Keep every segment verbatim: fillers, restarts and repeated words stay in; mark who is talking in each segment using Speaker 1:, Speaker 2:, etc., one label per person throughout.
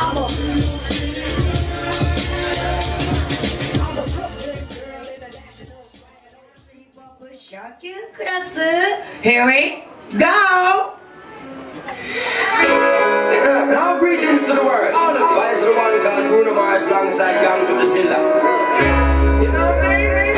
Speaker 1: Here we go!
Speaker 2: Now greetings to the world. Why is the one called Bruno Mars alongside Gang to the Zilla? You know, baby.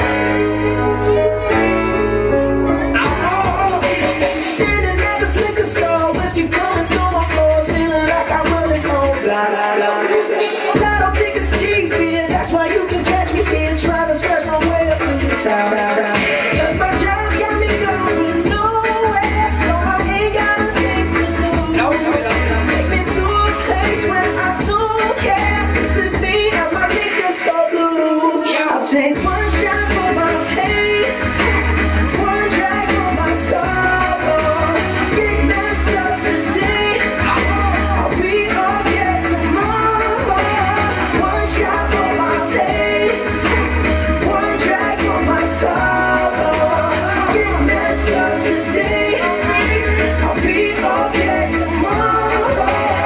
Speaker 2: Standing at the liquor store, whiskey coming through my pores, feeling like I run this home, blah blah blah. Lotto tickets cheap, yeah, that's why you can catch me here trying to scratch my way up to the top. Cause my job got me going nowhere, so I ain't got a thing to lose. Take me to a place where I don't care. This is me and my liquor store blues. I'll take one shot for my pain, one drag for my sorrow. Get messed up today, I'll be okay tomorrow. One shot for my pain, one drag for my sorrow. Get messed up today, I'll be okay tomorrow.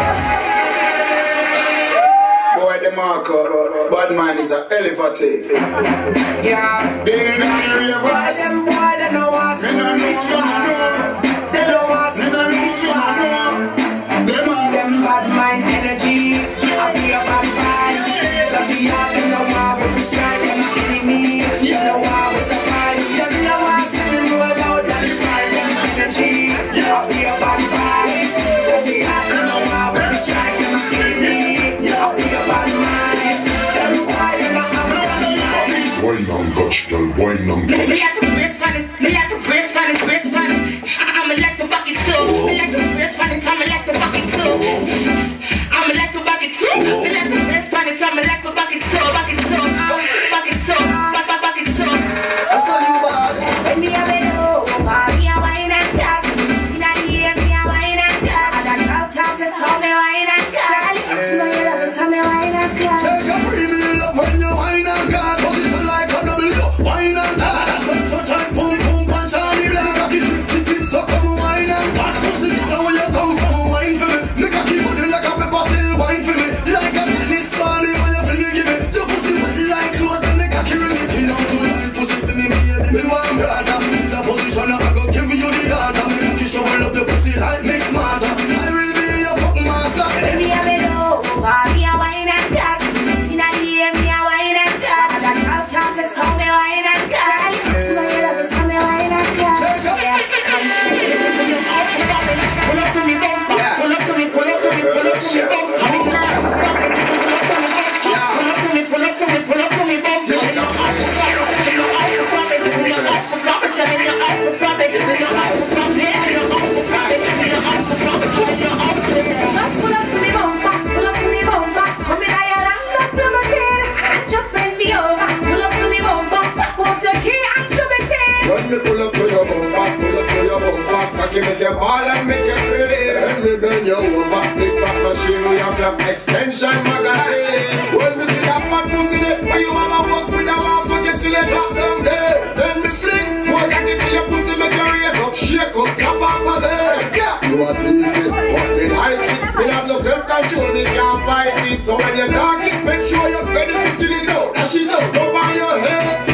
Speaker 2: Boy, the marker, bad man is a elevator. Yeah, ding dong ravers. Them boy, they know us. Me no know, me no know. They know us. Me no know, me no know. Them all them bad mind energy. I be a bad vibe. Dirty y'all, them know how we strike them enemy. You know how we survive. Them know us. We roll out and fight them energy. I be a bad vibe. Dirty y'all, them know how we strike them enemy. I be a bad mind. Them boy, they know how we survive.
Speaker 3: Wine and touch, girl, wine and
Speaker 4: Me
Speaker 3: touch.
Speaker 4: like to brace for it, me like to brace for it, brace for it. I'ma like to bucket too. Me like to brace for it, I'ma like to bucket too. I'ma like to bucket too. Me like to brace for it, I'ma like to bucket too, bucket too, bucket too, bucket bucket too.
Speaker 2: I saw you bad.
Speaker 1: When me a bend over, me a wine and touch. Inna the air, me a wine and touch. I got talk to so me wine and touch. You know you love it, so me wine and touch.
Speaker 2: Take a premium love when you wine and cut. Position like a W, wine and cut. Some touch and pum pum punch on the black. Cocky fifty kids, so come wine and cut. Pussy, you know where you come from, wine for me. Make a keep on you like a pepper, still wine for me. Like a tennis ball, when you fling it, give me. Your pussy wet like clothes and make a curiosity. Now do wine pussy for me, me, me want brother. It's a position I go give you the data. Me make you shovel up the pussy like mix matter. I will be your fuck master.
Speaker 1: When me a bend over, me a wine and touch. Inna the air, me a wine and touch. I got talk to so me wine and touch. You know you love it, so me wine and touch. Yeah, come
Speaker 4: Pull up to me, bumper. Pull up to me, pull up to me, pull up to me, bumper. Pull up to me, pull up to me, pull up to me, bumper. You know I for profit, you know I for profit, you know I for profit, you know I for profit, you know I for profit, you know I for profit, you know I for profit, you know I for profit.
Speaker 1: Just pull up to me bumper, pull up to me bumper. Come in here and look to my tail. Just bend me over, pull up to me bumper. Hold your key and show me tail.
Speaker 2: When me pull up to your bumper, pull up to your bumper. Cocky make you ball and make you scream. When me bend you over, big fat machine, we have your extension magazine. When me see that fat pussy there, where you have a walk with a mouth, forget till you drop down there. Then me fling, more cocky to your pussy, make you raise up, shake up, cap off of there. Yeah, you are teasing, but me like it. Me have no self-control, me can't fight it. So when you talk it, make sure you're ready to see it out. Dash it out, up on your head.